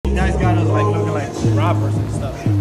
You guys got us like looking like robbers and stuff.